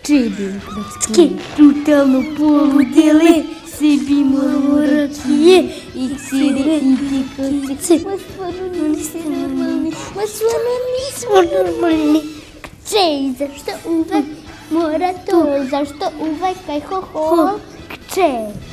Čede klocke, brutalno poludele, sebi malo rakije, iksire i tikovce. Ma stvarno nismo normalni. Kče, zašto uvek mora to, zašto uvek kaj ho ho, kče?